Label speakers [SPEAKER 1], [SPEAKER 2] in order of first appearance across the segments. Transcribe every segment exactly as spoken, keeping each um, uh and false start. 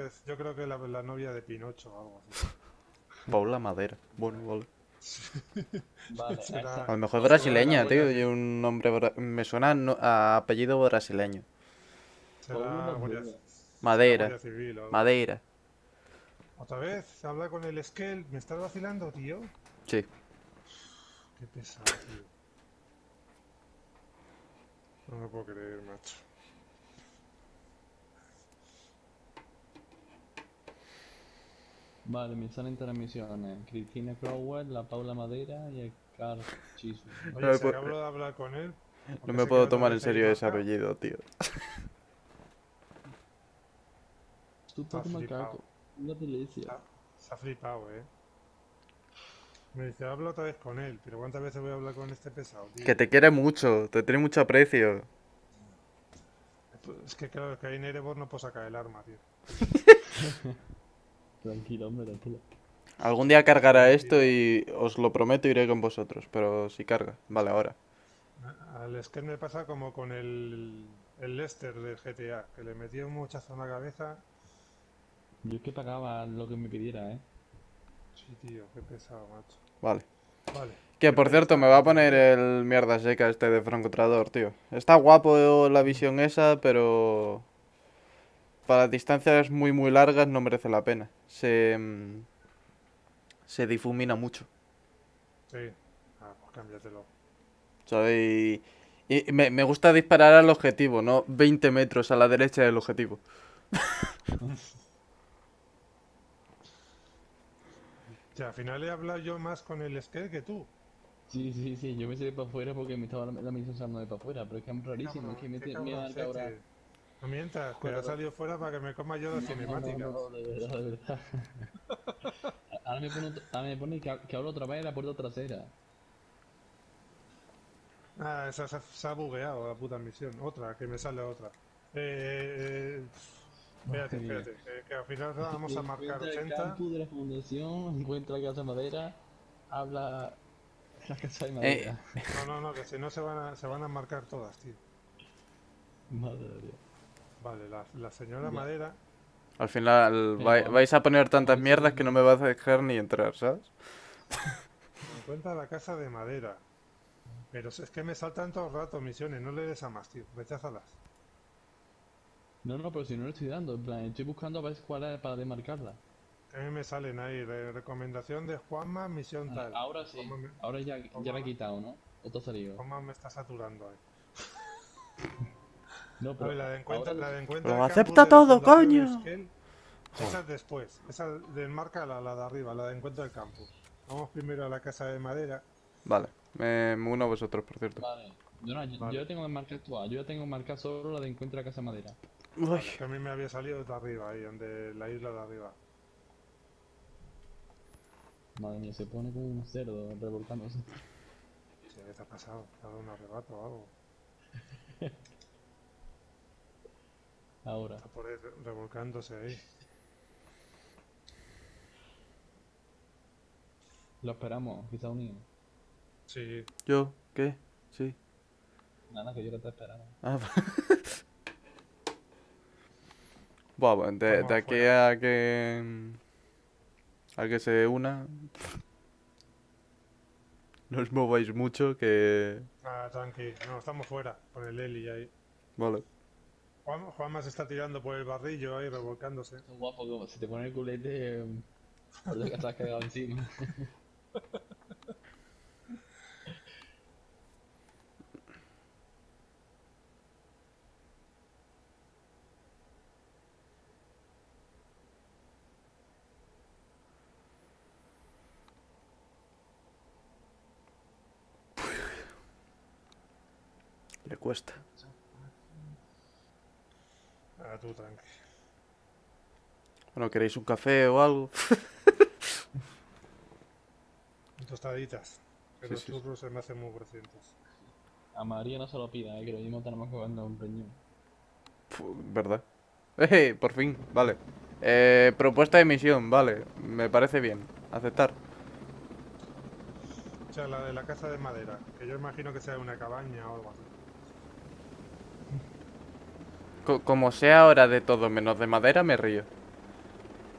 [SPEAKER 1] es, yo creo que la, la novia de Pinocho o algo así.
[SPEAKER 2] Paula Madera. Bueno, vale.
[SPEAKER 3] Vale,
[SPEAKER 1] Será-
[SPEAKER 2] A lo mejor es
[SPEAKER 1] será la
[SPEAKER 2] brasileña,
[SPEAKER 1] abuela
[SPEAKER 2] tío.
[SPEAKER 1] de-
[SPEAKER 2] Y un nombre. bra- Me suena no- a apellido brasileño.
[SPEAKER 1] será guardia,
[SPEAKER 3] Madera.
[SPEAKER 1] será
[SPEAKER 2] Madeira.
[SPEAKER 1] guardia civil o algo.
[SPEAKER 2] Madeira.
[SPEAKER 1] Otra vez, habla con el Skell. ¿Me estás vacilando, tío?
[SPEAKER 2] Sí.
[SPEAKER 1] Qué pesado, tío. No me puedo creer, macho.
[SPEAKER 3] Vale, me salen tres misiones. Cristina Crowell, la Paula Madera y el Carl Chisu.
[SPEAKER 1] Oye,
[SPEAKER 2] me
[SPEAKER 1] si
[SPEAKER 2] puedo-
[SPEAKER 1] acabo de hablar con él. ¿por
[SPEAKER 2] No
[SPEAKER 1] qué
[SPEAKER 2] me
[SPEAKER 1] se
[SPEAKER 2] puedo
[SPEAKER 1] queda otra
[SPEAKER 2] tomar en
[SPEAKER 1] vez ahí
[SPEAKER 2] serio ese
[SPEAKER 1] marcado?
[SPEAKER 2] apellido, tío.
[SPEAKER 3] Súper
[SPEAKER 1] Está flipado.
[SPEAKER 3] macaco. Una delicia.
[SPEAKER 1] Está- Se ha flipado, eh. Me dice, habla otra vez con él. Pero ¿cuántas veces voy a hablar con este pesado, tío?
[SPEAKER 2] Que te quiere mucho, te tiene mucho aprecio.
[SPEAKER 1] Es que claro, que ahí en Erebor no puedo sacar el arma, tío.
[SPEAKER 3] Tranquilo, hombre, tranquilo.
[SPEAKER 2] Algún día cargará esto y os lo prometo iré con vosotros, pero si carga. Vale, ahora.
[SPEAKER 1] A- Al Skell me pasa como con el, el Lester del G T A, que le metía un muchazo en la cabeza.
[SPEAKER 3] Yo es que pagaba lo que me pidiera, ¿eh?
[SPEAKER 1] Sí, tío, qué pesado, macho.
[SPEAKER 2] Vale.
[SPEAKER 1] Vale.
[SPEAKER 2] Que por
[SPEAKER 1] Ahí
[SPEAKER 2] cierto,
[SPEAKER 1] está.
[SPEAKER 2] me va a poner el mierda seca este de francotirador, tío. Está guapo la visión esa, pero... Para distancias muy muy largas no merece la pena. Se... mm, Se difumina mucho.
[SPEAKER 1] Sí. Ah, pues cámbiatelo.
[SPEAKER 2] ¿Sabes? Y, y me, me gusta disparar al objetivo, no veinte metros a la derecha del objetivo.
[SPEAKER 1] O sea, al final he hablado yo más con el Skell que tú.
[SPEAKER 3] Sí, sí, sí, yo me salí para afuera porque me estaba la, la misión saliendo de para afuera, pero es que es rarísimo, es que me,
[SPEAKER 1] Qué
[SPEAKER 3] te- me da
[SPEAKER 1] cabroncete.
[SPEAKER 3] ahora...
[SPEAKER 1] No mientas, que
[SPEAKER 3] Joder,
[SPEAKER 1] ha salido fuera para que me coma yo las
[SPEAKER 3] No, no,
[SPEAKER 1] cinemáticas.
[SPEAKER 3] no, no, de verdad, de verdad. Ahora me pone, ahora me pone que, que hablo otra vez en la puerta trasera.
[SPEAKER 1] Ah, esa se, se ha bugueado la puta misión. Otra, que me sale otra. Eh, eh, espérate,
[SPEAKER 3] Madre mía.
[SPEAKER 1] espérate. Que, que al final vamos a marcar
[SPEAKER 3] Encuentra el
[SPEAKER 1] ochenta.
[SPEAKER 3] campus de la fundación, encuentra la casa de madera, habla la casa de
[SPEAKER 2] Eh,
[SPEAKER 3] madera.
[SPEAKER 1] No, no, no, que si no se van a, se van a marcar todas, tío.
[SPEAKER 3] Madre de Dios.
[SPEAKER 1] Vale, la, la señora
[SPEAKER 3] Ya.
[SPEAKER 1] Madera.
[SPEAKER 2] Al final vai-
[SPEAKER 3] Pero-
[SPEAKER 2] vais a poner tantas mierdas que no me vas a dejar ni entrar, ¿sabes?
[SPEAKER 1] Encuentra la casa de madera. Pero es que me saltan todo el rato misiones. No le des a más, tío. Recházalas.
[SPEAKER 3] No, no, pero si no le estoy dando, en plan, estoy buscando a ver cuál es para demarcarla.
[SPEAKER 1] A mí me salen ahí. Re- recomendación de Juanma, misión tal.
[SPEAKER 3] Ahora sí,
[SPEAKER 1] Juanma me,
[SPEAKER 3] ahora ya, ya la he quitado, ¿no? ¿O te ha salido?
[SPEAKER 1] Juanma me está saturando ahí.
[SPEAKER 3] No,
[SPEAKER 1] A
[SPEAKER 3] pero
[SPEAKER 1] ver, la de encuentra,
[SPEAKER 3] ahora-
[SPEAKER 1] la de encuentra
[SPEAKER 2] Lo
[SPEAKER 1] el
[SPEAKER 2] acepta
[SPEAKER 1] campus de la
[SPEAKER 2] todo,
[SPEAKER 1] Fundación
[SPEAKER 2] coño.
[SPEAKER 1] Skell. Esa es después. Esa desmarca la, la de arriba, la de encuentra el campus. Vamos primero a la casa de madera.
[SPEAKER 2] Vale, me, me uno a vosotros, por cierto.
[SPEAKER 3] Vale. Yo, no, yo,
[SPEAKER 1] Vale.
[SPEAKER 3] yo ya tengo marcada actual, yo ya tengo marcada solo la de encuentra casa madera.
[SPEAKER 2] Uy,
[SPEAKER 1] Que a mí me había salido de arriba, ahí, donde la isla de arriba.
[SPEAKER 3] Madre mía, se pone como un cerdo revolcándose.
[SPEAKER 1] Sí, ¿qué te ha pasado? ¿Te ha dado un arrebato o algo?
[SPEAKER 3] Ahora.
[SPEAKER 1] Está por ahí re- revolcándose ahí.
[SPEAKER 3] Lo esperamos, quizá unido.
[SPEAKER 1] Sí,
[SPEAKER 2] ¿yo? ¿Qué? Sí.
[SPEAKER 3] Nada, que yo lo estoy esperando.
[SPEAKER 2] Ah, Buah, pues, de,
[SPEAKER 1] Vamos
[SPEAKER 2] de aquí
[SPEAKER 1] afuera.
[SPEAKER 2] a que... mm, A que se una... No os mováis mucho, que...
[SPEAKER 1] ah, tranqui. No, estamos fuera, con el Eli ahí.
[SPEAKER 2] Vale.
[SPEAKER 1] Juan, Juanma se está tirando por el barrillo ahí, revolcándose.
[SPEAKER 3] Es guapo, como si te pone el culete, eh, por lo que estás cagado encima.
[SPEAKER 2] Le cuesta.
[SPEAKER 1] Ah, tú tranqui.
[SPEAKER 2] Bueno, ¿queréis un café o algo?
[SPEAKER 1] Tostaditas. Que
[SPEAKER 2] Sí,
[SPEAKER 1] los
[SPEAKER 2] sí, sí.
[SPEAKER 1] churros se me hacen muy grasientos.
[SPEAKER 3] A María no se lo pida, eh, que lo mismo tenemos que comernos un riñón.
[SPEAKER 2] Fu- ¿Verdad? ¡Eh! Por fin, vale. Eh, propuesta de misión, vale. Me parece bien. Aceptar.
[SPEAKER 1] O sea, la de la casa de madera. Que yo imagino que sea una cabaña o algo así.
[SPEAKER 2] Co- como sea ahora de todo menos de madera, me río.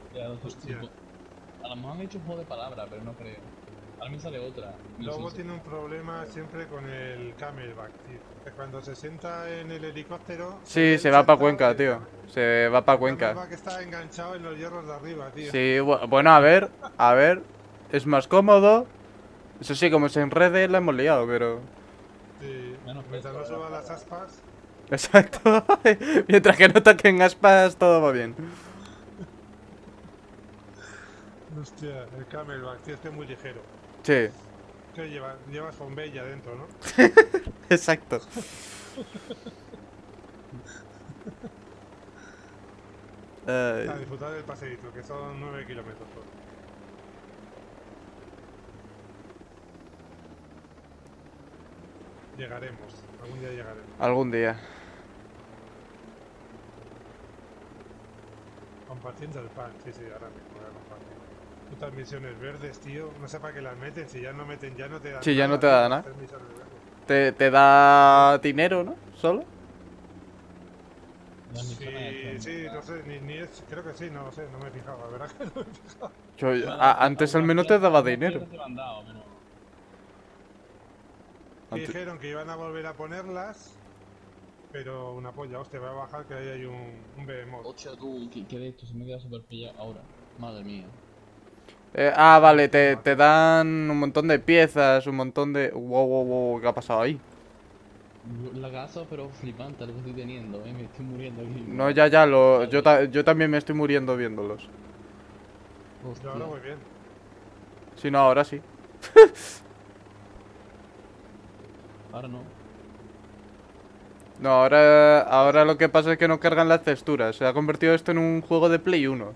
[SPEAKER 3] Ya, no sé,
[SPEAKER 1] Hostia.
[SPEAKER 3] supo- A lo mejor han hecho un juego de palabras, pero no creo. Ahora me sale otra.
[SPEAKER 1] Lobo
[SPEAKER 3] Sí, sí.
[SPEAKER 1] tiene un problema siempre con el camelback, tío. Que cuando se sienta en el helicóptero...
[SPEAKER 2] Sí,
[SPEAKER 1] él
[SPEAKER 2] se va para
[SPEAKER 1] sentado y
[SPEAKER 2] Cuenca,
[SPEAKER 1] el
[SPEAKER 2] tío.
[SPEAKER 1] came-
[SPEAKER 2] Se va para
[SPEAKER 1] el
[SPEAKER 2] Cuenca.
[SPEAKER 1] camelback está enganchado en los hierros de arriba, tío.
[SPEAKER 2] Sí, bu- bueno, a ver, a ver. Es más cómodo. Eso sí, como se enrede, la hemos liado, pero...
[SPEAKER 1] Sí,
[SPEAKER 3] Menos
[SPEAKER 1] mientras no
[SPEAKER 3] peso,
[SPEAKER 1] suba
[SPEAKER 3] era
[SPEAKER 1] las aspas...
[SPEAKER 2] Exacto. Mientras que no toquen aspas, todo va bien.
[SPEAKER 1] Hostia, el camelback, tío, este es muy ligero.
[SPEAKER 2] Sí,
[SPEAKER 1] ¿Qué lleva? Llevas bombella dentro, ¿no?
[SPEAKER 2] exacto. Ay,
[SPEAKER 1] A disfrutar del paseíto, que son nueve kilómetros. Solo. Llegaremos, algún día llegaremos.
[SPEAKER 2] algún día.
[SPEAKER 1] Compartiendo el pan, sí, sí, ahora mismo voy a compartir. Putas misiones verdes, tío, no sé para qué las meten, si ya no meten, ya no te dan
[SPEAKER 2] Sí, ya no te
[SPEAKER 1] tío,
[SPEAKER 2] da
[SPEAKER 1] para
[SPEAKER 2] nada.
[SPEAKER 1] hacer misiones verdes.
[SPEAKER 2] Te, te da dinero, ¿no? ¿Solo?
[SPEAKER 3] Las
[SPEAKER 1] Sí,
[SPEAKER 3] misiones
[SPEAKER 1] sí,
[SPEAKER 3] son-
[SPEAKER 1] no sé, ni, ni es, creo que sí, no lo sé, no me he fijado, la verdad que no me he fijado.
[SPEAKER 2] Yo,
[SPEAKER 3] Bueno,
[SPEAKER 2] a- antes al
[SPEAKER 3] algunas
[SPEAKER 2] menos te
[SPEAKER 3] piezas-
[SPEAKER 2] daba
[SPEAKER 3] algunas
[SPEAKER 2] dinero.
[SPEAKER 3] piezas te lo han dado, pero-
[SPEAKER 1] Y
[SPEAKER 2] Antes-
[SPEAKER 1] dijeron que iban a volver a ponerlas, pero una polla, hostia, voy a bajar que ahí hay un, un behemoth.
[SPEAKER 3] Hostia, tú, ¿qué, qué de esto? Se me queda súper pillado ahora. Madre mía.
[SPEAKER 2] Eh, ah, vale, te, te dan un montón de piezas, un montón de... Wow, wow, wow, ¿qué ha pasado ahí?
[SPEAKER 3] Lagazo, pero flipante lo que estoy teniendo, eh. Me estoy muriendo aquí.
[SPEAKER 2] No, ya, ya, lo, yo, ta- yo también me estoy muriendo viéndolos.
[SPEAKER 1] Yo ahora
[SPEAKER 3] Hostia.
[SPEAKER 1] muy bien.
[SPEAKER 2] Si no, ahora sí.
[SPEAKER 3] Ahora no.
[SPEAKER 2] No, ahora, ahora lo que pasa es que no cargan las texturas. Se ha convertido esto en un juego de Play uno.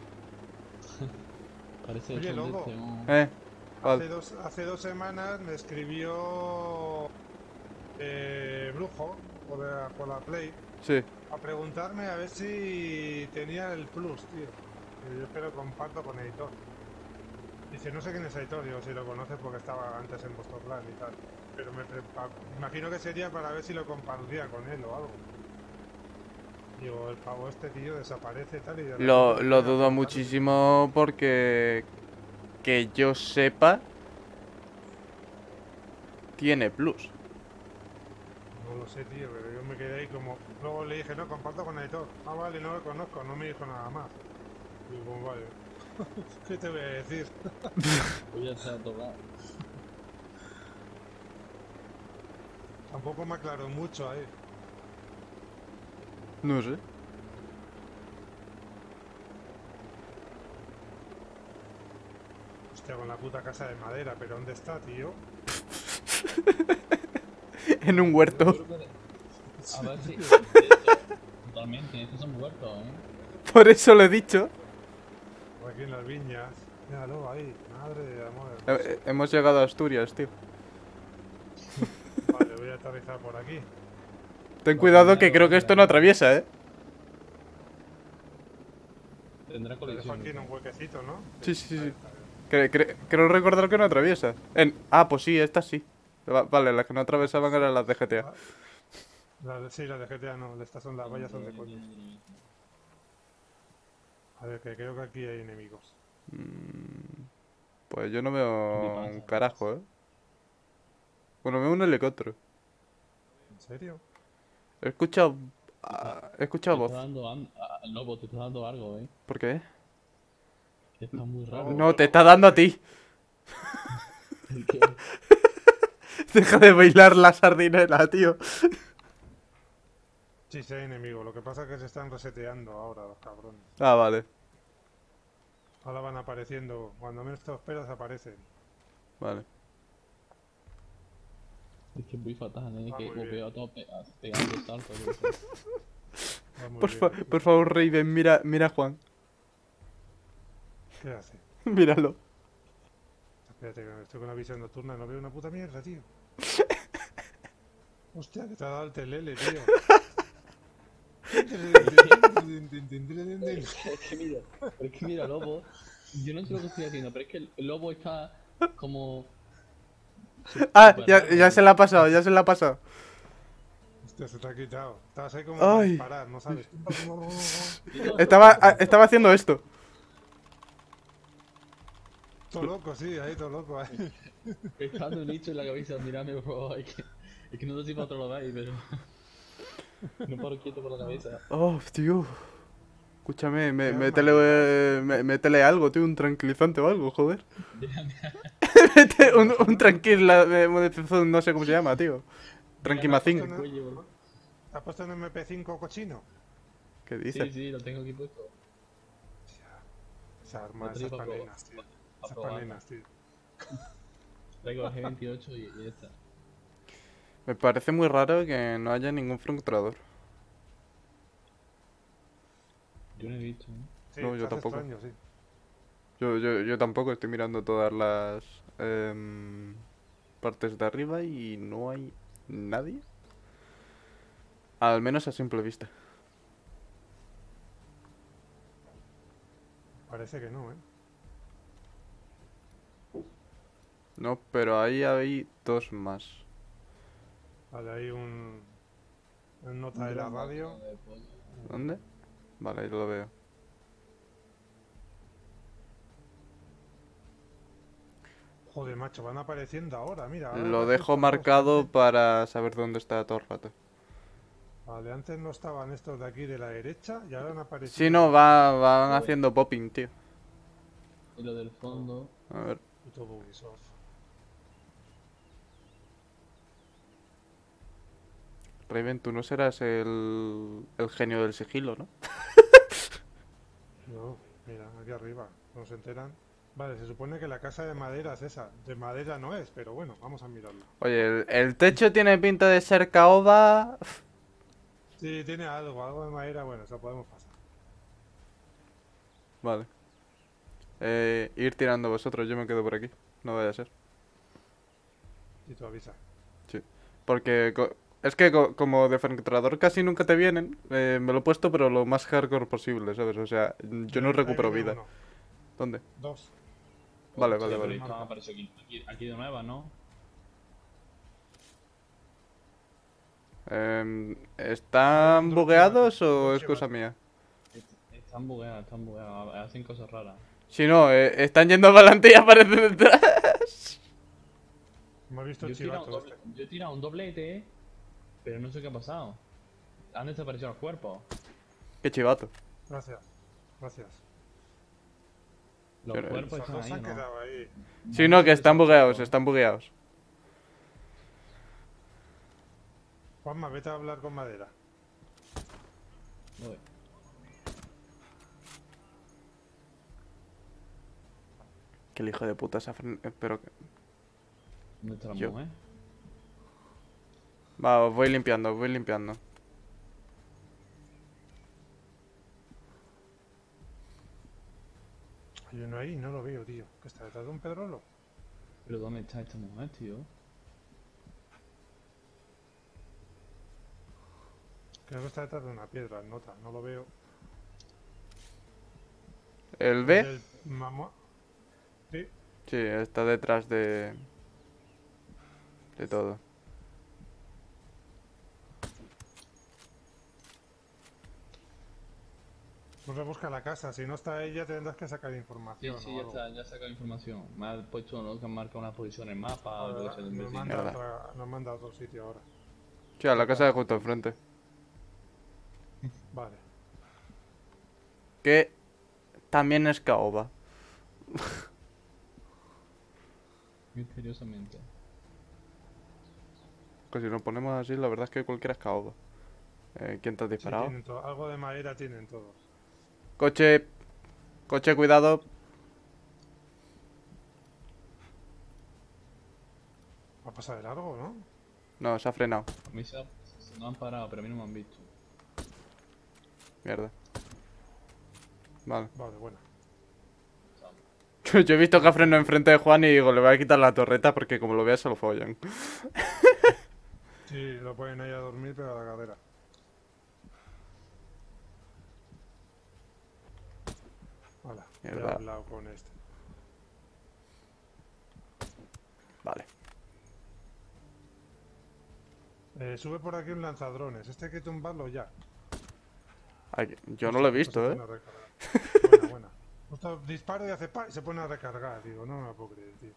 [SPEAKER 3] Parece
[SPEAKER 1] Oye,
[SPEAKER 3] el sol de
[SPEAKER 1] loco.
[SPEAKER 3] este, un-
[SPEAKER 2] Eh,
[SPEAKER 1] Hace
[SPEAKER 2] vale.
[SPEAKER 1] dos, hace dos semanas me escribió eh, Brujo por la, por la Play
[SPEAKER 2] Sí.
[SPEAKER 1] a preguntarme a ver si tenía el Plus, tío. Y yo espero comparto con Editor. Dice, no sé quién es Editor, digo, si lo conoces porque estaba antes en vuestro plan y tal. Pero me prepa- imagino que sería para ver si lo compartía con él o algo. Digo, el pavo este tío desaparece y tal y de
[SPEAKER 2] Lo,
[SPEAKER 1] repente
[SPEAKER 2] lo
[SPEAKER 1] me
[SPEAKER 2] dudo
[SPEAKER 1] pregunta-
[SPEAKER 2] muchísimo porque... Que yo sepa... Tiene plus.
[SPEAKER 1] No lo sé, tío, pero yo me quedé ahí como... Luego le dije, no, comparto con Editor. Ah, vale, no lo conozco, no me dijo nada más. Digo, pues vale. ¿Qué te voy a decir?
[SPEAKER 3] Pues ya se ha tocado.
[SPEAKER 1] Tampoco me aclaró mucho ahí.
[SPEAKER 2] No sé.
[SPEAKER 1] Hostia, con la puta casa de madera, pero ¿dónde está, tío?
[SPEAKER 2] En un
[SPEAKER 3] Yo
[SPEAKER 2] huerto.
[SPEAKER 3] creo que de- A ver si. de hecho, Totalmente, estos son muertos, eh.
[SPEAKER 2] Por eso lo he dicho.
[SPEAKER 1] O aquí en las viñas. Míralo ahí, madre de amor.
[SPEAKER 2] Eh, eh, hemos llegado a Asturias, tío.
[SPEAKER 1] Vale, voy a aterrizar por aquí.
[SPEAKER 2] Ten cuidado que creo que esto no atraviesa, ¿eh?
[SPEAKER 3] Tendrá
[SPEAKER 1] Lo dejo
[SPEAKER 3] colisión.
[SPEAKER 1] aquí en un huequecito, ¿no?
[SPEAKER 2] Sí, sí, sí,
[SPEAKER 1] Ahí
[SPEAKER 2] sí.
[SPEAKER 1] está bien.
[SPEAKER 2] Cre- cre- creo recordar que no atraviesa. En... Ah, pues sí, estas sí. Va- vale, las que no atravesaban eran las de G T A.
[SPEAKER 1] Las de- sí, las de G T A no, estas son las vallas son de coño. A ver, que creo que aquí hay enemigos.
[SPEAKER 2] Mm, Pues yo no veo
[SPEAKER 3] pasa?
[SPEAKER 2] un carajo, ¿eh? Bueno, veo un helicóptero.
[SPEAKER 1] ¿En serio?
[SPEAKER 2] He escuchado... ah, he escuchado
[SPEAKER 3] Te
[SPEAKER 2] voz.
[SPEAKER 3] está dando an- a- al lobo, te está dando algo, eh.
[SPEAKER 2] ¿Por qué?
[SPEAKER 3] Que está muy raro.
[SPEAKER 2] No, te está dando a ti.
[SPEAKER 3] ¿Qué?
[SPEAKER 2] Deja de bailar la sardinela, tío.
[SPEAKER 1] Sí, sí hay enemigos. Lo que pasa es que se están reseteando ahora los cabrones.
[SPEAKER 2] Ah, vale.
[SPEAKER 1] Ahora van apareciendo. Cuando menos te lo esperas aparecen.
[SPEAKER 2] Vale.
[SPEAKER 3] Es que es muy fatal, eh.
[SPEAKER 1] Va
[SPEAKER 3] Que
[SPEAKER 1] muy bien.
[SPEAKER 3] veo a tope, a- pegando saltos. yo qué sé.
[SPEAKER 1] Va muy
[SPEAKER 2] Por,
[SPEAKER 1] bien.
[SPEAKER 2] fa- por favor, Raven, mira, mira a Juan.
[SPEAKER 1] ¿Qué hace?
[SPEAKER 2] Míralo.
[SPEAKER 1] Espérate, que estoy con la visión nocturna. No veo una puta mierda, tío. Hostia, que te ha dado el telele, tío.
[SPEAKER 3] Es que mira, pero es que mira, lobo. Yo no sé lo que estoy haciendo, pero es que el el lobo está como.
[SPEAKER 2] Ah,
[SPEAKER 3] súper
[SPEAKER 2] ya,
[SPEAKER 3] raro,
[SPEAKER 2] ya
[SPEAKER 3] ¿no?
[SPEAKER 2] se la ha pasado, ya se la ha pasado.
[SPEAKER 1] Hostia, se te ha quitado. Estabas ahí como
[SPEAKER 2] Ay.
[SPEAKER 1] para disparar, ¿no sabes?
[SPEAKER 2] Estaba, ah, estaba haciendo esto.
[SPEAKER 1] Todo loco, sí, ahí todo loco. Ahí.
[SPEAKER 3] Pescando un nicho en la cabeza, mirame, por favor. Es que, es que no sé si para otro lo veis, pero. No paro quieto por la cabeza.
[SPEAKER 2] Oh, tío. Escúchame, me,
[SPEAKER 1] Qué
[SPEAKER 2] métele,
[SPEAKER 1] arma,
[SPEAKER 2] eh, me- métele algo, tío, un tranquilizante o algo, joder.
[SPEAKER 3] Déjame,
[SPEAKER 2] Mete un, un tranquila, eh, no sé cómo se llama, tío. Tranquimacín.
[SPEAKER 3] déjame el cuello, bro.
[SPEAKER 1] ¿Te has puesto en M P cinco cochino?
[SPEAKER 2] ¿Qué
[SPEAKER 3] Sí,
[SPEAKER 2] dices?
[SPEAKER 3] sí, lo tengo aquí puesto.
[SPEAKER 1] Esa arma,
[SPEAKER 3] Lo
[SPEAKER 1] esas
[SPEAKER 3] traigo para probar.
[SPEAKER 1] panenas, tío.
[SPEAKER 3] Para
[SPEAKER 1] Esas
[SPEAKER 3] probar.
[SPEAKER 1] panenas, tío.
[SPEAKER 3] Traigo el G veintiocho y, y ya está.
[SPEAKER 2] Me parece muy raro que no haya ningún francotirador.
[SPEAKER 3] Yo no he visto, ¿eh?
[SPEAKER 1] Sí,
[SPEAKER 2] No,
[SPEAKER 1] se
[SPEAKER 2] yo
[SPEAKER 1] hace
[SPEAKER 2] tampoco.
[SPEAKER 1] extraño, sí.
[SPEAKER 2] Yo, yo, yo tampoco estoy mirando todas las em, partes de arriba y no hay nadie. Al menos a simple vista.
[SPEAKER 1] Parece que no, ¿eh?
[SPEAKER 2] No, pero ahí hay dos más.
[SPEAKER 1] Vale, hay un... una nota de la radio.
[SPEAKER 2] ¿Dónde? Vale, ahí lo veo.
[SPEAKER 1] Joder, macho, van apareciendo ahora, mira. ahora
[SPEAKER 2] Lo
[SPEAKER 1] aparecen
[SPEAKER 2] dejo
[SPEAKER 1] estos dos.
[SPEAKER 2] marcado
[SPEAKER 1] Antes-
[SPEAKER 2] para saber dónde está todo el rato.
[SPEAKER 1] Vale, antes no estaban estos de aquí de la derecha y ahora han aparecido.
[SPEAKER 2] Si no, va, van haciendo popping, tío.
[SPEAKER 3] Y lo del fondo.
[SPEAKER 2] A ver.
[SPEAKER 1] Puto Ubisoft.
[SPEAKER 2] Raven, tú no serás el, el genio del sigilo, ¿no?
[SPEAKER 1] No, mira, aquí arriba, no se enteran. Vale, se supone que la casa de madera es esa. De madera no es, pero bueno, vamos a mirarlo.
[SPEAKER 2] Oye, el, el techo tiene pinta de ser caoba.
[SPEAKER 1] Sí, tiene algo, algo de madera, bueno, eso podemos pasar.
[SPEAKER 2] Vale. Eh, ir tirando vosotros, yo me quedo por aquí. No vaya a ser.
[SPEAKER 1] Y tú avisa.
[SPEAKER 2] Porque co- es que co- como de francotirador casi nunca te vienen, eh, me lo he puesto pero lo más hardcore posible, ¿sabes? O sea, yo no
[SPEAKER 1] Ahí
[SPEAKER 2] recupero
[SPEAKER 1] viene
[SPEAKER 2] vida.
[SPEAKER 1] uno,
[SPEAKER 2] ¿Dónde?
[SPEAKER 1] dos.
[SPEAKER 2] Vale,
[SPEAKER 3] Hostia,
[SPEAKER 2] vale,
[SPEAKER 3] pero
[SPEAKER 2] vale.
[SPEAKER 3] esto me apareció aquí, aquí, aquí de nueva, ¿no?
[SPEAKER 2] Em, ¿están bugueados o es cosa mía?
[SPEAKER 3] Est- Están bugueadas, están bugueadas. Hacen cosas raras.
[SPEAKER 2] Si no, eh, están yendo para adelante y aparecen detrás.
[SPEAKER 1] Hemos visto
[SPEAKER 3] Yo
[SPEAKER 1] el
[SPEAKER 3] he, tirado un
[SPEAKER 1] chivato
[SPEAKER 3] doble-
[SPEAKER 1] este.
[SPEAKER 3] yo he tirado un doblete, ¿eh? Pero no sé qué ha pasado. Han desaparecido los cuerpos.
[SPEAKER 2] Qué chivato.
[SPEAKER 1] Gracias, gracias.
[SPEAKER 3] Los
[SPEAKER 2] Pero-
[SPEAKER 3] cuerpos
[SPEAKER 1] Esos
[SPEAKER 3] están
[SPEAKER 1] dos
[SPEAKER 3] ahí,
[SPEAKER 1] se han
[SPEAKER 3] ¿no?
[SPEAKER 1] quedado ahí.
[SPEAKER 2] Si no, que están bugueados, están bugueados.
[SPEAKER 1] Juanma, vete a hablar con madera.
[SPEAKER 3] Voy.
[SPEAKER 2] Que el hijo de puta se ha fren- Espero que...
[SPEAKER 3] ¿Dónde está la
[SPEAKER 2] Yo.
[SPEAKER 3] mujer?
[SPEAKER 2] Va, os voy limpiando, os voy limpiando.
[SPEAKER 1] Hay uno ahí, no lo veo, tío. ¿Qué está detrás de un pedrolo?
[SPEAKER 3] ¿Pero dónde está esta mujer, tío?
[SPEAKER 1] Creo que está detrás de una piedra, nota, no lo veo.
[SPEAKER 2] ¿El B?
[SPEAKER 1] El mamá. Sí,
[SPEAKER 2] Sí, está detrás de... De todo.
[SPEAKER 1] pues rebusca la casa, si no está ella tendrás que sacar
[SPEAKER 3] Sí,
[SPEAKER 1] información.
[SPEAKER 3] sí,
[SPEAKER 1] o
[SPEAKER 3] ya
[SPEAKER 1] algo.
[SPEAKER 3] está, ya he sacado información. Me ha puesto, ¿no? Que han marcado una posición en el mapa o lo que
[SPEAKER 1] Ahora,
[SPEAKER 3] sea del
[SPEAKER 1] nos,
[SPEAKER 3] vecino.
[SPEAKER 1] manda
[SPEAKER 2] Mierda.
[SPEAKER 1] otra- nos manda a otro sitio ahora.
[SPEAKER 2] Sí, a la casa de justo enfrente.
[SPEAKER 1] Vale.
[SPEAKER 2] Que también es caoba.
[SPEAKER 3] Misteriosamente.
[SPEAKER 2] Que si nos ponemos así, la verdad es que cualquiera es caoba. Eh, ¿Quién te ha
[SPEAKER 1] Sí,
[SPEAKER 2] disparado?
[SPEAKER 1] tienen to- algo de madera tienen todos.
[SPEAKER 2] Coche. Coche, cuidado.
[SPEAKER 1] Va a pasar de largo, ¿no?
[SPEAKER 2] No, se ha frenado.
[SPEAKER 3] A mí se, ha- se me han parado, pero a mí no me han visto.
[SPEAKER 2] Mierda. Vale.
[SPEAKER 1] Vale, bueno.
[SPEAKER 2] Yo he visto que ha frenado enfrente de Juan y digo, le voy a quitar la torreta porque como lo vea se lo follan.
[SPEAKER 1] Sí, lo pueden ir a dormir, pero a la carrera. Hola, ya he
[SPEAKER 2] Mierda.
[SPEAKER 1] hablado con este.
[SPEAKER 2] Vale.
[SPEAKER 1] Eh, sube por aquí un lanzadrones. Este hay que tumbarlo ya.
[SPEAKER 2] Ay, yo no lo he
[SPEAKER 1] Hostia,
[SPEAKER 2] visto,
[SPEAKER 1] pues
[SPEAKER 2] ¿eh?
[SPEAKER 1] este no recarga. Buena, buena. Justo yo disparo y hace pa y se pone a recargar. Digo, no me lo puedo creer, tío.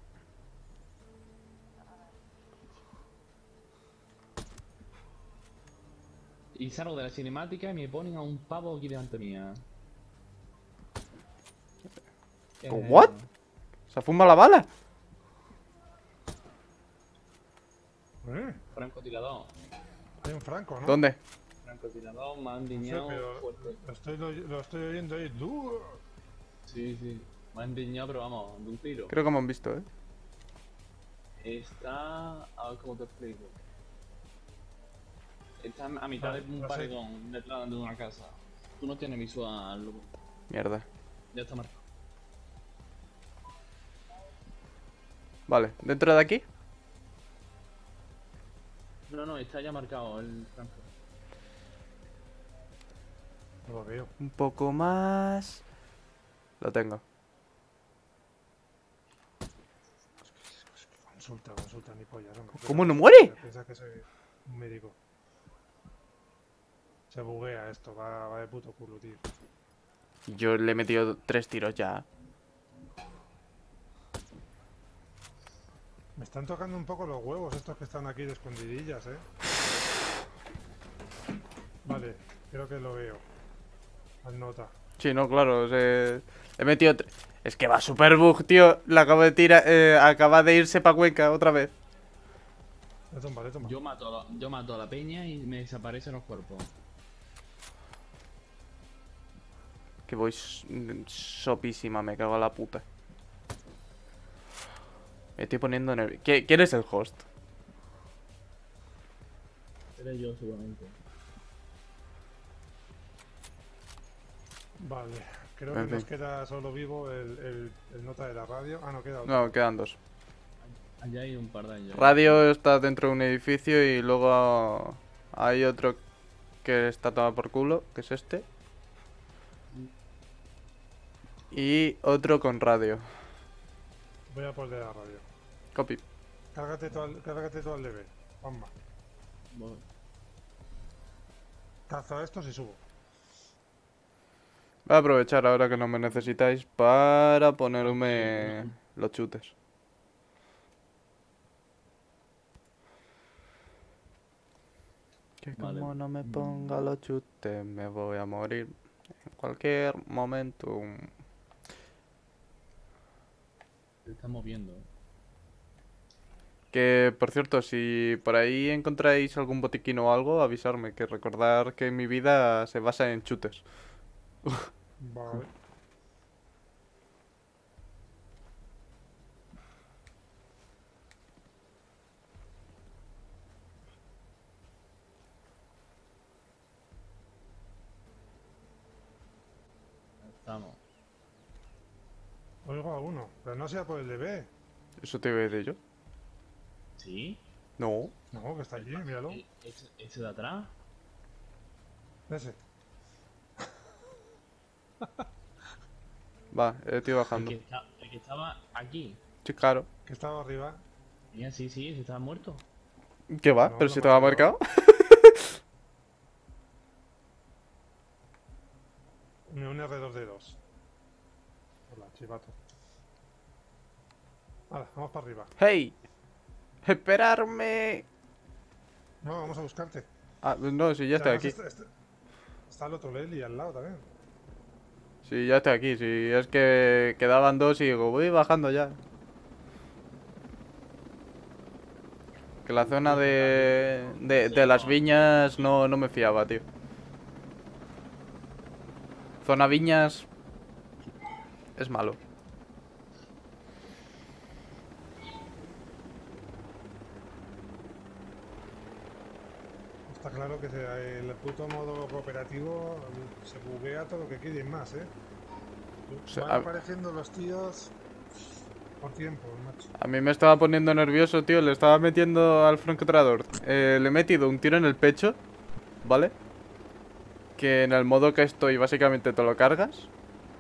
[SPEAKER 3] Y salgo de la cinemática y me ponen a un pavo aquí delante mía.
[SPEAKER 2] ¿What? ¿Se fuma la bala?
[SPEAKER 1] ¿Eh?
[SPEAKER 3] Francotirador.
[SPEAKER 1] Hay un franco, ¿no?
[SPEAKER 2] ¿Dónde?
[SPEAKER 3] Francotirador, me han
[SPEAKER 1] No sé,
[SPEAKER 3] diñado
[SPEAKER 1] pero
[SPEAKER 3] fuerte.
[SPEAKER 1] lo estoy, lo, lo estoy oyendo ahí. ¡Duro!
[SPEAKER 3] Sí, sí. Me han diñado, pero vamos, de un tiro.
[SPEAKER 2] Creo que me han visto, ¿eh?
[SPEAKER 3] Está... A ver cómo te explico. Está a mitad
[SPEAKER 1] Vale,
[SPEAKER 3] de un
[SPEAKER 1] lo sé.
[SPEAKER 3] paredón, detrás de una casa. Tú no tienes visual, loco.
[SPEAKER 2] Mierda.
[SPEAKER 3] Ya está marcado.
[SPEAKER 2] Vale, ¿dentro de aquí?
[SPEAKER 3] No, no, está ya marcado el franco.
[SPEAKER 1] No lo veo.
[SPEAKER 2] Un poco más. Lo tengo.
[SPEAKER 1] Consulta, consulta, ni pollas. Hombre.
[SPEAKER 2] ¿Cómo no muere?
[SPEAKER 1] Piensa que soy un médico. Se buguea esto, va, va de puto culo, tío.
[SPEAKER 2] Yo le he metido tres tiros ya.
[SPEAKER 1] Me están tocando un poco los huevos estos que están aquí de escondidillas, eh. Vale, creo que lo veo. Al nota.
[SPEAKER 2] Sí, no, claro. se- He metido... tre- Es que va super bug, tío. Le acabo de tirar... eh, acaba de irse pa' Cuenca otra vez.
[SPEAKER 1] Le tumba, le tumba.
[SPEAKER 3] Yo mato, a la, yo mato a la peña y me desaparecen los cuerpos.
[SPEAKER 2] Que voy s- sopísima, me cago en la puta. Me estoy poniendo nervioso. ¿Quién es el host?
[SPEAKER 3] Seré yo seguramente.
[SPEAKER 1] Vale, creo
[SPEAKER 2] En
[SPEAKER 1] que nos
[SPEAKER 2] fin.
[SPEAKER 1] queda solo vivo el, el, el nota de la radio. Ah, no, queda otro.
[SPEAKER 2] No, quedan dos.
[SPEAKER 3] Allá hay un par de ellos.
[SPEAKER 2] Radio está dentro de un edificio y luego hay otro que está tomado por culo, que es este. Y otro con radio.
[SPEAKER 1] Voy a por de la radio.
[SPEAKER 2] Copy.
[SPEAKER 1] Cárgate todo, el- cárgate todo el level. Vamos.
[SPEAKER 3] Voy.
[SPEAKER 1] Cazo a estos y subo.
[SPEAKER 2] Voy a aprovechar ahora que no me necesitáis para ponerme los chutes. Que
[SPEAKER 3] Vale.
[SPEAKER 2] como no me ponga los chutes me voy a morir en cualquier momento.
[SPEAKER 3] Se está moviendo.
[SPEAKER 2] Que, por cierto, si por ahí encontráis algún botiquín o algo, avisarme, que recordar que mi vida se basa en chutes.
[SPEAKER 1] Vale.
[SPEAKER 3] Estamos.
[SPEAKER 1] Oigo a uno, pero no sea por el de B.
[SPEAKER 2] ¿Eso te iba a decir yo?
[SPEAKER 3] ¿Sí?
[SPEAKER 2] No.
[SPEAKER 1] No, que está allí, míralo.
[SPEAKER 3] ¿E- ¿Ese, ese de atrás?
[SPEAKER 1] Ese.
[SPEAKER 2] Va, eh, estoy
[SPEAKER 3] El
[SPEAKER 2] bajando.
[SPEAKER 3] que, está- el que estaba aquí.
[SPEAKER 2] Sí, claro.
[SPEAKER 1] Que estaba arriba.
[SPEAKER 3] Mira, sí, sí, ese estaba muerto.
[SPEAKER 2] ¿Qué va?
[SPEAKER 1] No,
[SPEAKER 2] ¿Pero
[SPEAKER 1] lo
[SPEAKER 2] si te va
[SPEAKER 1] maté yo.
[SPEAKER 2] marcado?
[SPEAKER 1] Un R dos D dos. Hola, chivato. Vale, vamos para arriba.
[SPEAKER 2] ¡Hey! ¡Esperarme!
[SPEAKER 1] No, vamos a buscarte.
[SPEAKER 2] Ah, no, sí, ya estoy
[SPEAKER 1] Además,
[SPEAKER 2] aquí.
[SPEAKER 1] Está, está- está el otro Lely al lado también.
[SPEAKER 2] Sí, ya estoy aquí. Sí, es que quedaban dos y digo, voy bajando ya. Que la zona de, de, de las viñas no, no me fiaba, tío. Zona viñas es malo.
[SPEAKER 1] Está claro que se- el puto modo cooperativo se buguea todo lo que quiere y más, ¿eh?
[SPEAKER 2] sea,
[SPEAKER 1] Van
[SPEAKER 2] a-
[SPEAKER 1] apareciendo los tíos por tiempo, macho.
[SPEAKER 2] A mí me estaba poniendo nervioso, tío. Le estaba metiendo al francotirador. Eh, le he metido un tiro en el pecho, ¿vale? Que en el modo que estoy básicamente te lo cargas.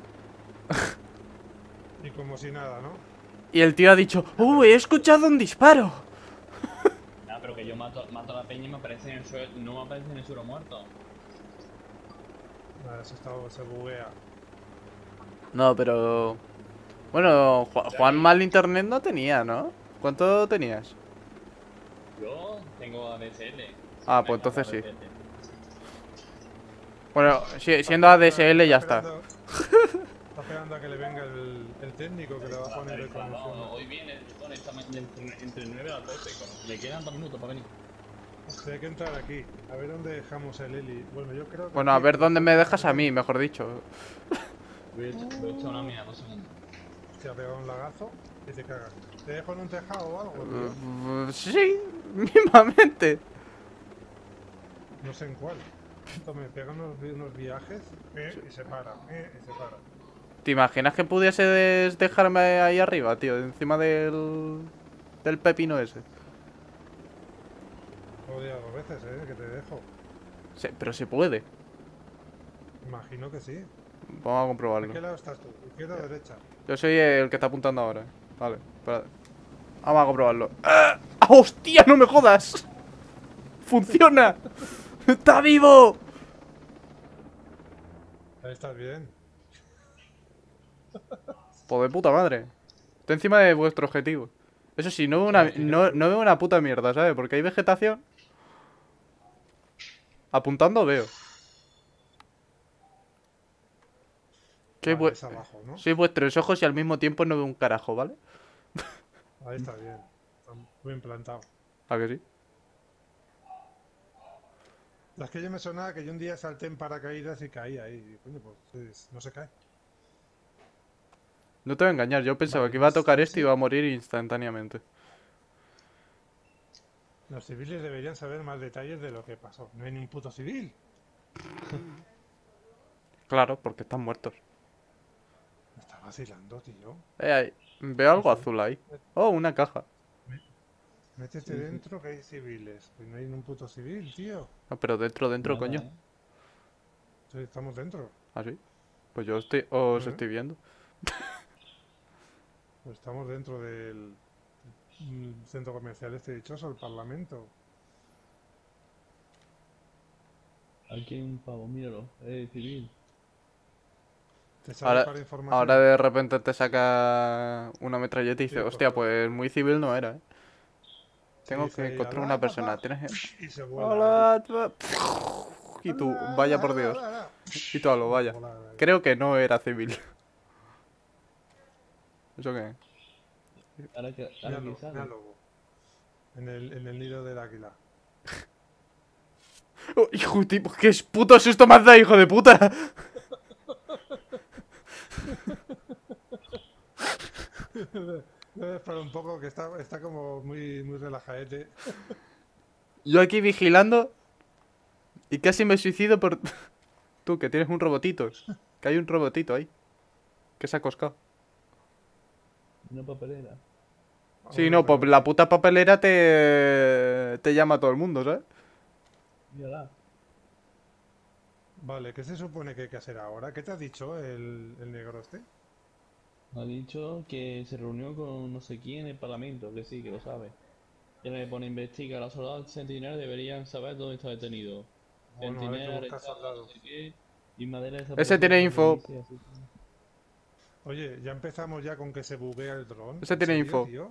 [SPEAKER 1] Y como si nada, ¿no?
[SPEAKER 2] Y el tío ha dicho, ¡uh! He escuchado un disparo.
[SPEAKER 3] Ah, pero que yo mato, mato a la peña y me aparece en el suelo, no me aparece en el suelo muerto.
[SPEAKER 1] Nada, eso está, se buguea.
[SPEAKER 2] No, pero... Bueno, Ju- Juan mal internet no tenía, ¿no? ¿Cuánto tenías?
[SPEAKER 3] Yo tengo A D S L.
[SPEAKER 2] Ah,
[SPEAKER 3] Me
[SPEAKER 2] pues
[SPEAKER 3] encanta
[SPEAKER 2] entonces sí.
[SPEAKER 3] A D S L.
[SPEAKER 2] Bueno, si-
[SPEAKER 1] Está
[SPEAKER 2] siendo
[SPEAKER 1] esperando-
[SPEAKER 2] A D S L ya
[SPEAKER 1] está
[SPEAKER 2] está.
[SPEAKER 1] esperando- Está esperando a que le venga el, el técnico que le va a poner el
[SPEAKER 3] Instalado,
[SPEAKER 1] conexión.
[SPEAKER 3] hoy viene, pone esta ma- entre, entre nueve a doce. Con- Le quedan dos minutos para venir.
[SPEAKER 1] Sí, hay que entrar aquí. A ver dónde dejamos el heli. Bueno, yo creo que.
[SPEAKER 2] Bueno, a
[SPEAKER 1] aquí,
[SPEAKER 2] ver
[SPEAKER 1] pero
[SPEAKER 2] dónde me
[SPEAKER 1] creo que
[SPEAKER 2] dejas a mí,
[SPEAKER 1] tenemos-
[SPEAKER 2] mejor dicho.
[SPEAKER 3] Voy a echar, voy a echar una mía, dos segundos.
[SPEAKER 1] Se ha pegado un lagazo y te cagas. ¿Te dejo en un tejado o algo, tío?
[SPEAKER 2] Uh, Sí, mismamente.
[SPEAKER 1] No sé en cuál. Esto me pega unos, vi- unos viajes eh, y se para, eh, y se para.
[SPEAKER 2] ¿Te imaginas que pudieses dejarme ahí arriba, tío? Encima del... del pepino ese.
[SPEAKER 1] Joder, dos veces, eh, que te dejo.
[SPEAKER 2] Sí, pero se puede.
[SPEAKER 1] Imagino que sí.
[SPEAKER 2] Vamos a
[SPEAKER 1] ¿A
[SPEAKER 2] comprobarlo.
[SPEAKER 1] qué lado estás tú? ¿Izquierda o derecha?
[SPEAKER 2] Yo soy el que está apuntando ahora. Vale, espera. Vamos a comprobarlo. ¡Ah! ¡Hostia, no me jodas! ¡Funciona! ¡Está vivo!
[SPEAKER 1] Ahí estás bien.
[SPEAKER 2] Pues de puta madre. Está encima de vuestro objetivo. Eso sí, no veo una, no, no veo una puta mierda, ¿sabes? Porque hay vegetación. Apuntando veo. Soy,
[SPEAKER 1] Vale,
[SPEAKER 2] vu-
[SPEAKER 1] es abajo, ¿no?
[SPEAKER 2] soy vuestros ojos y al mismo tiempo no veo un carajo, ¿vale?
[SPEAKER 1] Ahí está bien. Está bien plantado.
[SPEAKER 2] ¿A que sí?
[SPEAKER 1] Es que yo me sonaba que yo un día salté en paracaídas y caí ahí. Y, coño, pues es- no se cae.
[SPEAKER 2] No te voy a engañar, yo pensaba
[SPEAKER 1] Vale,
[SPEAKER 2] que iba a tocar
[SPEAKER 1] sí,
[SPEAKER 2] esto
[SPEAKER 1] sí.
[SPEAKER 2] y iba a morir instantáneamente.
[SPEAKER 1] Los civiles deberían saber más detalles de lo que pasó. No hay ni un puto civil.
[SPEAKER 2] Claro, porque están muertos.
[SPEAKER 1] Me está vacilando, tío.
[SPEAKER 2] Eh, ahí. Veo algo azul ahí. Oh, una caja.
[SPEAKER 1] Métete
[SPEAKER 3] Sí, sí.
[SPEAKER 1] dentro que hay civiles. Pues no hay ni un puto civil, tío.
[SPEAKER 2] No, pero dentro, dentro,
[SPEAKER 3] Nada,
[SPEAKER 2] coño.
[SPEAKER 3] ¿eh?
[SPEAKER 1] Sí, estamos dentro.
[SPEAKER 2] ¿Ah, sí? Pues yo estoy, os
[SPEAKER 1] Ajá.
[SPEAKER 2] estoy viendo.
[SPEAKER 1] Pues estamos dentro del mm, centro comercial este dichoso, el Parlamento.
[SPEAKER 3] Aquí hay un pavo, míralo. Eh, civil.
[SPEAKER 1] ¿Te sale
[SPEAKER 2] Ahora,
[SPEAKER 1] para información?
[SPEAKER 2] ahora de repente te saca una metralleta y dice,
[SPEAKER 1] Sí, pues,
[SPEAKER 2] hostia,
[SPEAKER 1] pues.
[SPEAKER 2] pues muy civil no era, ¿eh?
[SPEAKER 1] Sí,
[SPEAKER 2] Tengo
[SPEAKER 1] dice
[SPEAKER 2] que
[SPEAKER 1] ahí,
[SPEAKER 2] encontrar
[SPEAKER 1] "Alá,
[SPEAKER 2] una persona.
[SPEAKER 1] papá",
[SPEAKER 2] Tienes que...
[SPEAKER 1] y se vuela.
[SPEAKER 2] Hola. tu- Y tú,
[SPEAKER 1] Alá,
[SPEAKER 2] vaya por
[SPEAKER 1] alá,
[SPEAKER 2] Dios.
[SPEAKER 1] alá, alá.
[SPEAKER 2] Y tú, lo vaya.
[SPEAKER 1] Volar ahí.
[SPEAKER 2] Creo que no era civil. ¿Eso qué?
[SPEAKER 3] Ahora que, ahora que
[SPEAKER 1] Míralo,
[SPEAKER 3] sale.
[SPEAKER 1] míralo. En el, en el nido del águila.
[SPEAKER 2] Oh, hijo, tipo, qué puto susto más da, hijo de puta.
[SPEAKER 1] Debe esperar un poco que está, está como muy, muy relajadete.
[SPEAKER 2] Yo aquí vigilando y casi me suicido por... Tú, que tienes un robotito. Que hay un robotito ahí. Que se ha coscado.
[SPEAKER 3] Una papelera.
[SPEAKER 2] Sí,
[SPEAKER 1] Hombre,
[SPEAKER 2] no,
[SPEAKER 1] pero-
[SPEAKER 2] pues la puta papelera te... te llama a todo el mundo, ¿sabes?
[SPEAKER 3] Mírala.
[SPEAKER 1] Vale, ¿qué se supone que hay que hacer ahora? ¿Qué te ha dicho el, el negro este?
[SPEAKER 3] Ha dicho que se reunió con no sé quién en el parlamento, que sí, que lo sabe. Y ahora le pone investiga, los soldados centinelas deberían saber dónde está detenido.
[SPEAKER 1] Bueno, ahora hay que
[SPEAKER 3] Centinela,
[SPEAKER 1] buscar
[SPEAKER 3] arrestado, no
[SPEAKER 1] soldados.
[SPEAKER 3] sé qué, y Madera
[SPEAKER 2] Ese tiene
[SPEAKER 3] desapareció
[SPEAKER 2] info.
[SPEAKER 3] desde el inicio, así que-
[SPEAKER 1] Oye, ya empezamos ya con que se buguea el dron.
[SPEAKER 2] Ese
[SPEAKER 1] ¿En
[SPEAKER 2] tiene
[SPEAKER 1] serio,
[SPEAKER 2] info.
[SPEAKER 1] tío?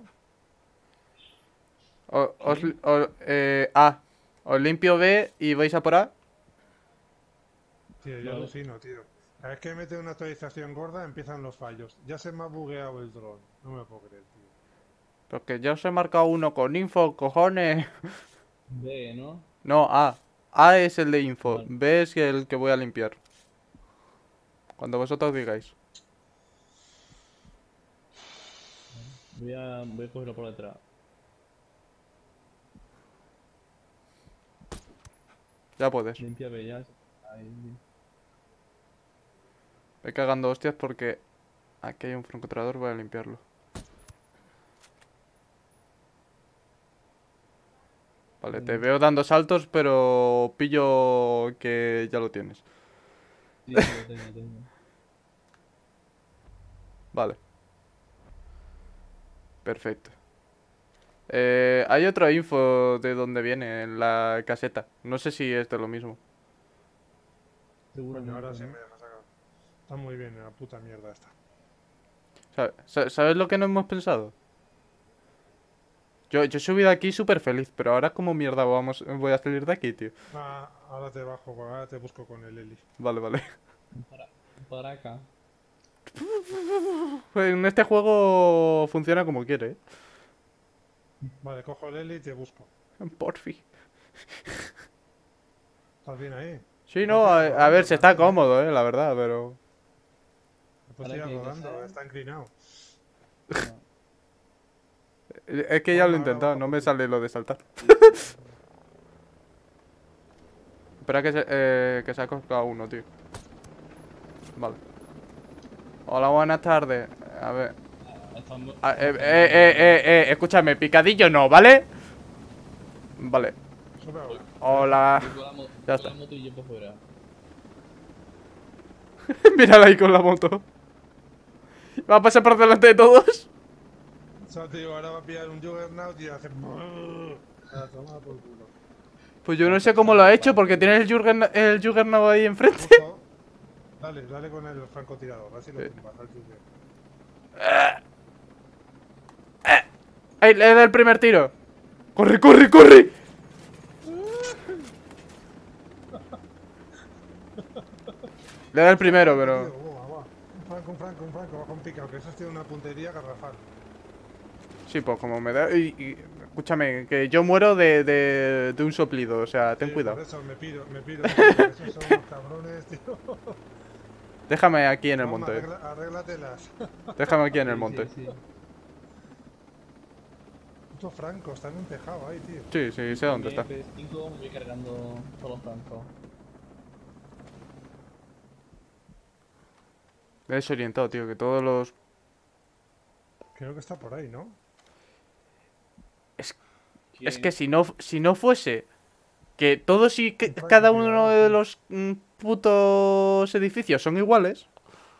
[SPEAKER 2] O- os, o- eh, A. Os limpio B y vais a por A.
[SPEAKER 1] Tío, yo
[SPEAKER 3] Vale.
[SPEAKER 1] alucino, tío. Cada vez que mete una actualización gorda empiezan los fallos. Ya se me ha bugueado el dron. No me lo puedo creer, tío.
[SPEAKER 2] Porque ya os he marcado uno con info, cojones.
[SPEAKER 3] B, ¿no?
[SPEAKER 2] No, A. A es el de info.
[SPEAKER 3] Vale.
[SPEAKER 2] B es el que voy a limpiar. Cuando vosotros digáis.
[SPEAKER 3] Voy a, voy a cogerlo por detrás.
[SPEAKER 2] Ya puedes.
[SPEAKER 3] Limpia B, ya. Ahí.
[SPEAKER 2] Voy cagando hostias porque aquí hay un francotirador, voy a limpiarlo. Vale, te veo dando saltos, pero pillo que ya lo tienes.
[SPEAKER 3] Sí, sí, lo tengo, lo tengo.
[SPEAKER 2] Vale. Perfecto. Eh, hay otra info de dónde viene en la caseta. No sé si es de lo mismo.
[SPEAKER 3] Seguro
[SPEAKER 1] Coño,
[SPEAKER 3] no,
[SPEAKER 1] ahora sí
[SPEAKER 3] ¿no?
[SPEAKER 1] me deja sacar. Está muy bien la puta mierda esta.
[SPEAKER 2] Sa- sa- ¿Sabes lo que no hemos pensado? Yo, yo he subido aquí súper feliz, pero ahora como mierda vamos, voy a salir de aquí, tío.
[SPEAKER 1] Ah, ahora te bajo, ahora te busco con el Eli.
[SPEAKER 2] Vale, vale.
[SPEAKER 3] Para, para acá.
[SPEAKER 2] Pues en este juego funciona como quiere, ¿eh?
[SPEAKER 1] Vale, cojo el Eli y te busco.
[SPEAKER 2] Porfi.
[SPEAKER 1] ¿Estás bien ahí?
[SPEAKER 2] Sí, no, a, a ver, se está cómodo, eh, la verdad, pero...
[SPEAKER 1] Pues
[SPEAKER 3] Ahora
[SPEAKER 1] ir
[SPEAKER 3] que- que
[SPEAKER 1] rodando,
[SPEAKER 3] sea-
[SPEAKER 1] está inclinado.
[SPEAKER 3] No.
[SPEAKER 2] Es que ya lo he
[SPEAKER 1] Toma, ahora
[SPEAKER 2] intentado,
[SPEAKER 1] bajo
[SPEAKER 2] no me
[SPEAKER 1] por ti.
[SPEAKER 2] sale lo de saltar. Espera que se, eh, que se ha colgado uno, tío. Vale. Hola, buenas tardes. A ver...
[SPEAKER 3] Estamos-
[SPEAKER 2] Ah, eh, eh, eh, eh, eh, escúchame, picadillo no, ¿vale? Vale.
[SPEAKER 1] Sube ahora.
[SPEAKER 2] Hola.
[SPEAKER 3] Voy con la mo-
[SPEAKER 2] Ya
[SPEAKER 3] con
[SPEAKER 2] está.
[SPEAKER 3] la moto y yo por fuera.
[SPEAKER 2] Mírala ahí con la moto. Va a pasar por delante de todos.
[SPEAKER 1] O sea, tío, ahora va a pillar un Juggernaut y hace... A tomar por culo.
[SPEAKER 2] Pues yo no sé cómo lo ha hecho porque tiene el Juggernaut, el Juggernaut ahí enfrente.
[SPEAKER 1] Justo. Dale, dale con el francotirador, así lo
[SPEAKER 2] Sí.
[SPEAKER 1] tumbas al Jugger.
[SPEAKER 2] ¡Ay, le da el primer tiro! ¡Corre, corre, corre! Le da el primero,
[SPEAKER 1] Tío,
[SPEAKER 2] pero...
[SPEAKER 1] buah, buah. Un franco, un franco, un franco, bajo un picado, que eso tiene una puntería garrafal.
[SPEAKER 2] Sí, pues como me da... y- y- escúchame, que yo muero de, de, de un soplido, o sea, ten
[SPEAKER 1] Sí,
[SPEAKER 2] cuidado.
[SPEAKER 1] Por eso me pido, me pido. me pido, Esos son unos cabrones, tío.
[SPEAKER 2] Déjame aquí en el
[SPEAKER 1] Toma,
[SPEAKER 2] monte.
[SPEAKER 1] arregla- arréglatelas.
[SPEAKER 2] Déjame aquí en el
[SPEAKER 3] Sí,
[SPEAKER 2] monte.
[SPEAKER 3] sí, sí.
[SPEAKER 1] Puto franco, está en un tejado ahí, tío.
[SPEAKER 2] Sí, sí, sé dónde está.
[SPEAKER 3] Mi P cinco me voy cargando todos los francos.
[SPEAKER 2] Me he desorientado, tío, que todos los...
[SPEAKER 1] Creo que está por ahí, ¿no?
[SPEAKER 2] Es
[SPEAKER 3] ¿Quién?
[SPEAKER 2] que si no, si no fuese que todos y que-
[SPEAKER 1] Un franco
[SPEAKER 2] cada uno
[SPEAKER 1] tirador,
[SPEAKER 2] de
[SPEAKER 1] tío.
[SPEAKER 2] los mm, putos edificios son iguales...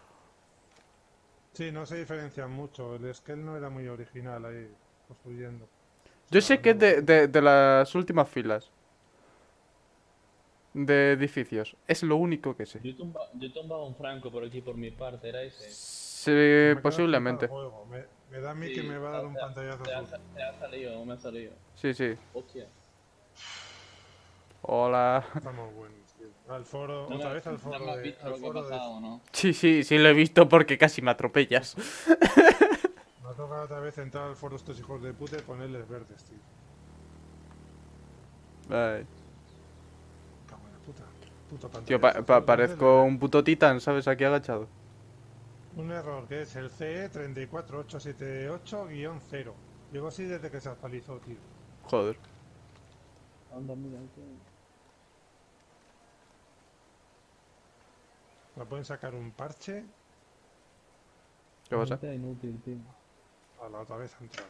[SPEAKER 1] Sí, no se diferencian mucho. El Skell no era muy original ahí, construyendo.
[SPEAKER 2] Yo
[SPEAKER 1] O sea,
[SPEAKER 2] sé que es
[SPEAKER 1] no-
[SPEAKER 2] de, de, de las últimas filas de edificios. Es lo único que sé.
[SPEAKER 3] Yo he tumba- yo he tumbado un franco por aquí por mi parte, era ese.
[SPEAKER 2] Sí,
[SPEAKER 1] me acaba de
[SPEAKER 2] posiblemente.
[SPEAKER 1] flipar el juego. Me, me da a mí
[SPEAKER 3] Sí,
[SPEAKER 1] que me va a dar un
[SPEAKER 3] te ha-
[SPEAKER 1] pantallazo
[SPEAKER 3] te ha,
[SPEAKER 1] azul.
[SPEAKER 3] te ha salido, me ha salido.
[SPEAKER 2] Sí, sí.
[SPEAKER 3] Hostia.
[SPEAKER 2] Hola.
[SPEAKER 1] Estamos buenos, tío. Al foro,
[SPEAKER 3] No
[SPEAKER 1] otra
[SPEAKER 3] me-
[SPEAKER 1] vez al
[SPEAKER 3] no
[SPEAKER 1] foro
[SPEAKER 3] me has
[SPEAKER 1] de...
[SPEAKER 3] visto
[SPEAKER 1] al
[SPEAKER 3] lo que ha
[SPEAKER 1] foro de-
[SPEAKER 3] pasado, ¿no?
[SPEAKER 2] Sí, sí, sí lo he visto porque casi me atropellas.
[SPEAKER 1] Me ha tocado otra vez entrar al foro estos hijos de puta y ponerles verdes, tío.
[SPEAKER 2] Ay.
[SPEAKER 1] Cago en la puta. Puto
[SPEAKER 2] Tío,
[SPEAKER 1] pantallazo
[SPEAKER 2] pa-
[SPEAKER 1] azul,
[SPEAKER 2] pa-
[SPEAKER 1] ¿dónde
[SPEAKER 2] parezco
[SPEAKER 1] le-
[SPEAKER 2] un puto titán, ¿sabes? Aquí agachado.
[SPEAKER 1] Un error que es el C E tres cuatro ocho siete ocho guión cero. Llegó así desde que se actualizó, tío.
[SPEAKER 2] Joder.
[SPEAKER 3] Anda, mira, aquí.
[SPEAKER 1] Me pueden sacar un parche
[SPEAKER 2] ¿Qué pasa?
[SPEAKER 3] Gente inútil, tío.
[SPEAKER 1] a la otra vez a entrar.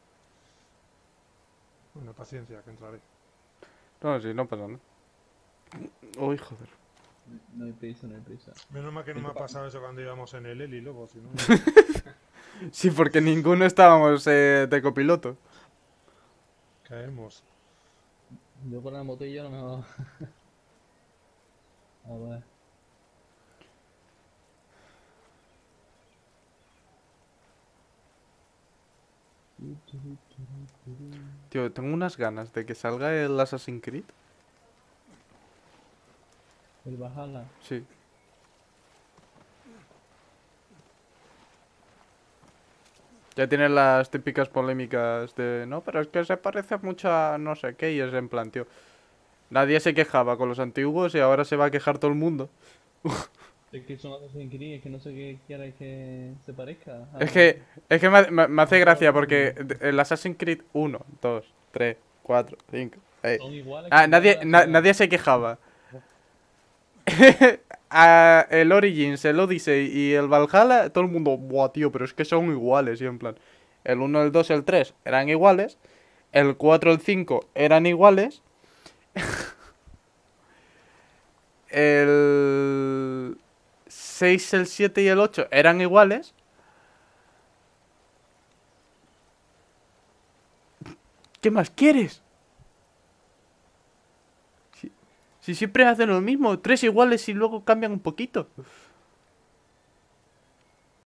[SPEAKER 1] Bueno, paciencia, que entraré.
[SPEAKER 2] No, sí, no pasa nada. Uy, joder.
[SPEAKER 3] No, no hay prisa, no hay prisa.
[SPEAKER 1] Menos mal que no me ha pasado eso cuando íbamos en el Eli, luego, si no...
[SPEAKER 2] Sí, porque ninguno estábamos eh, de copiloto.
[SPEAKER 1] caemos.
[SPEAKER 3] Yo con la motilla no me va. A ver.
[SPEAKER 2] Tío, tengo unas ganas de que salga el Assassin's Creed.
[SPEAKER 3] El Valhalla.
[SPEAKER 2] Sí. Ya tienen las típicas polémicas de... No, pero es que se parece mucho a no sé qué y es en plan, tío. Nadie se quejaba con los antiguos y ahora se va a quejar todo el mundo.
[SPEAKER 3] Es que son Assassin's Creed, es que no sé qué quieres que se parezca. a-
[SPEAKER 2] Es que, es que me, me- me hace gracia porque el Assassin's Creed uno, dos, tres, cuatro, cinco, seis...
[SPEAKER 3] Son iguales.
[SPEAKER 2] Ah,
[SPEAKER 3] que
[SPEAKER 2] nadie,
[SPEAKER 3] todas
[SPEAKER 2] na-
[SPEAKER 3] las-
[SPEAKER 2] nadie se quejaba. A el Origins, el Odyssey y el Valhalla, todo el mundo, buah, tío, pero es que son iguales. Y en plan, el uno, el dos, el tres eran iguales. El cuatro, el cinco eran iguales. El seis, el siete y el ocho eran iguales. ¿Qué más quieres? Si, si siempre hacen lo mismo, tres iguales y luego cambian un poquito.